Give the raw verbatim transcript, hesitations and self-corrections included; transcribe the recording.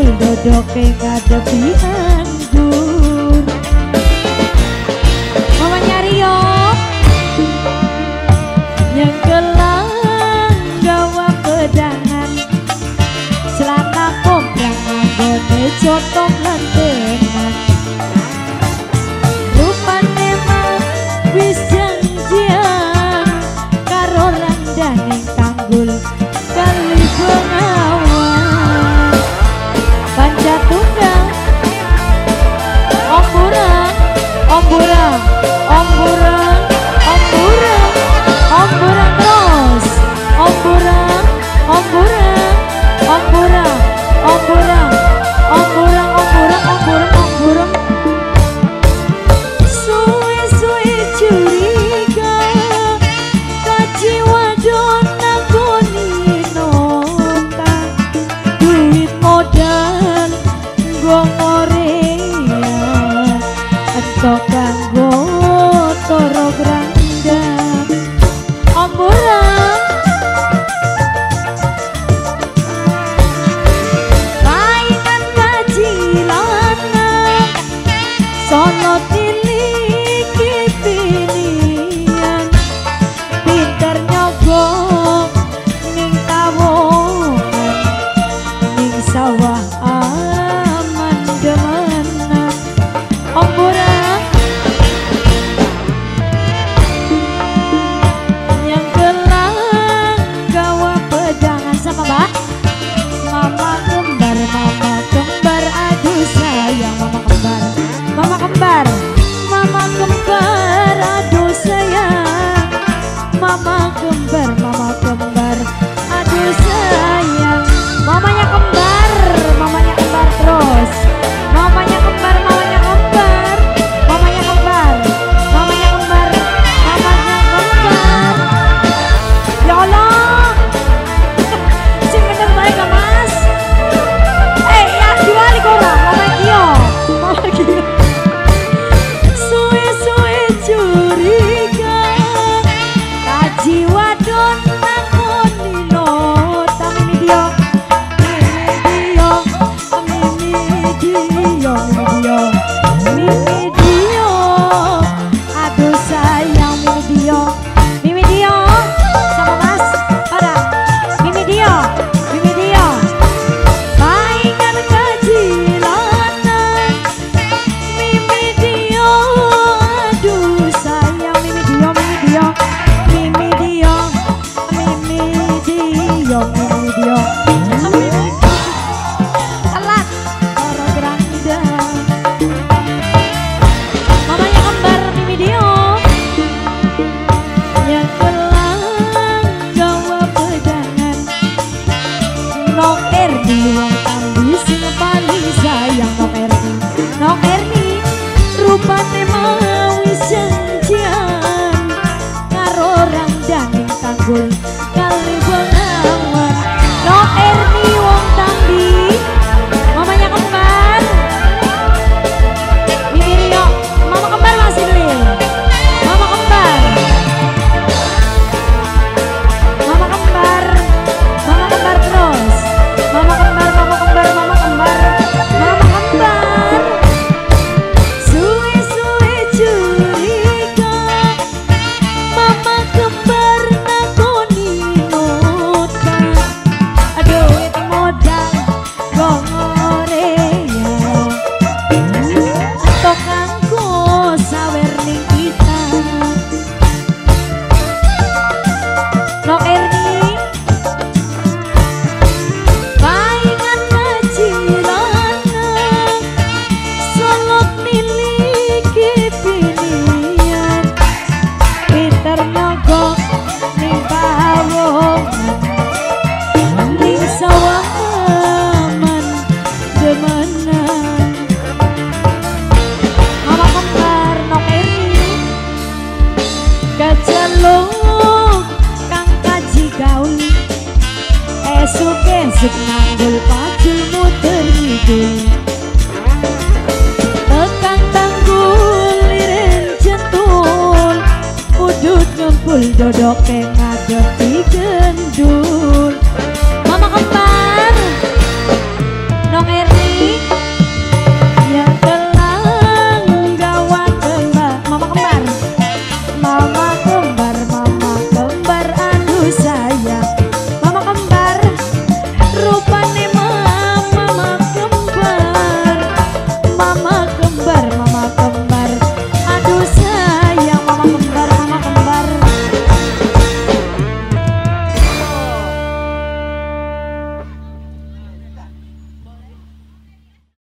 dodoke ngadepi anggur. Mamanya Rio yang gelang gawa pedangan, celana komprang anggone cotong lentengan. Rupane mah wis janjian karo randane tanggul kali bengawan. Panca tunggal Om Burang, Om Burang, Om Burang, Om Burang, Om Burang terus, Om Burang, Om Burang, Om Burang, Om Burang, Om Burang, Om Burang, Om Burang, Om Burang. Suwe-suwe curiga kaji wadon nangoni nota, duit modal gomorea entok kanggo toro granda. Om Burang mainan kacilanan sono tiliki pinian, pinter nyogok ning tawongan ning sawah aman demenan. Om Burang yang gelang gawa pedangan sama Mbak Mama kembar, mama kembar, aduh sayang mama kembar, mama kembar, mama kembar, aduh sayang mama kembar, mama kembar, aduh sayang. Mamanya kembar, mamanya kembar terus, mamanya kembar, mamanya kembar, mamanya kembar, mamanya kembar, mamanya kembar. Ya Allah, si bener baik gak mas? Eh ya diwali korang, mama Gio, mama Gio. Suwe-suwe curiga kaji wadon nangoni nota. Mimi Dio, Mimi Dio, Mimi Dio, Mimi Dio, Mimi Dio, aduh sayang Mimi Dio, Mimi Dio sama mas pada Mimi Dio, Mimi Dio mainan kacilanan, Mimi Dio, aduh sayang Mimi Dio, Mimi Dio, Mimi Dio, Mimi Dio, Mimi Dio, telat toro granda. Mamanya kembar Mimi Dio yang gelang gawa pedangan, Nok Erni wong tambi sing paling sayang. Nok Erni, Nok Erni rupane mau wis janjian karo randane tanggul kali bengawan. Nok Erni wong tambi, mamanya kembar Mimi Rio, mama kembar masih Lil, mama kembar, mama kembar, mama kembar terus, mama kembar, mama kembar, mama kembar, mama kembar. Suwe-suwe curiga mama kembar nangoni nota, aduh itu modal gomorea entok kanggo sawer ning kita. Nok Erni mainan kacilanan solok miliki pilihan, pinter nyogok ning pawongan ning sawah aman demenan. Mama kembar Nok Erni keceluk kang kaji gaul, esuk-esuk nanggul pacul muter ngidul, tekan tanggul liren jentul, udut ngempul dodoke ngadepi gendul. Mama kembar Nok Erni Sari